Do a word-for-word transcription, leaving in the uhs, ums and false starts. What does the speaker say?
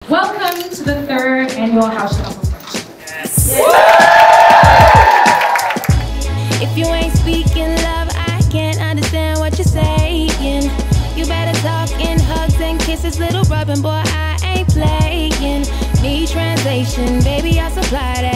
Welcome to the third annual House Show of Brunch. Yes. If you ain't speaking love, I can't understand what you're saying. You better talk in hugs and kisses, little rubbing boy, I ain't playing. Need translation, baby, I'll supply that.